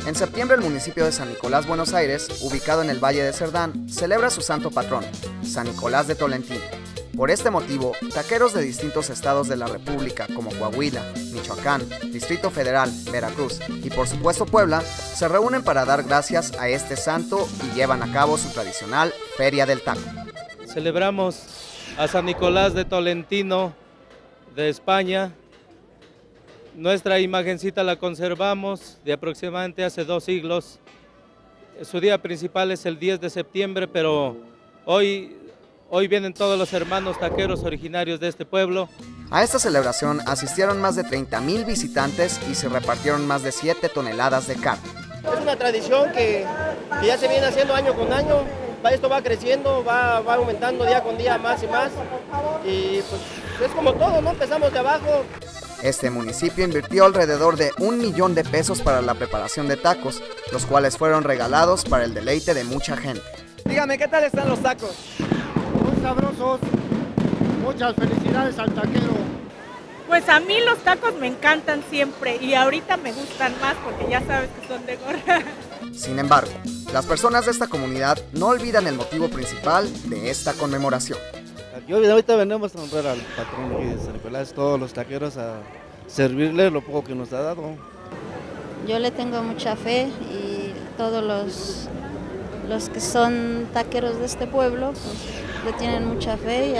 En septiembre, el municipio de San Nicolás, Buenos Aires, ubicado en el Valle de Cerdán, celebra su santo patrón, San Nicolás de Tolentino. Por este motivo, taqueros de distintos estados de la República, como Coahuila, Michoacán, Distrito Federal, Veracruz y por supuesto Puebla, se reúnen para dar gracias a este santo y llevan a cabo su tradicional Feria del Taco. Celebramos a San Nicolás de Tolentino de España. Nuestra imagencita la conservamos de aproximadamente hace 2 siglos. Su día principal es el 10 de septiembre, pero hoy vienen todos los hermanos taqueros originarios de este pueblo. A esta celebración asistieron más de 30,000 visitantes y se repartieron más de 7 toneladas de carne. Es una tradición que ya se viene haciendo año con año. Esto va creciendo, va aumentando día con día más y más. Y pues es como todo, ¿no? Empezamos de abajo. Este municipio invirtió alrededor de 1 millón de pesos para la preparación de tacos, los cuales fueron regalados para el deleite de mucha gente. Dígame, ¿qué tal están los tacos? Muy sabrosos, muchas felicidades al taquero. Pues a mí los tacos me encantan siempre y ahorita me gustan más porque ya sabes que son de gorra. Sin embargo, las personas de esta comunidad no olvidan el motivo principal de esta conmemoración. Ahorita venimos a honrar al patrón aquí de San Nicolás, todos los taqueros, a servirle lo poco que nos ha dado. Yo le tengo mucha fe y todos los que son taqueros de este pueblo pues, le tienen mucha fe.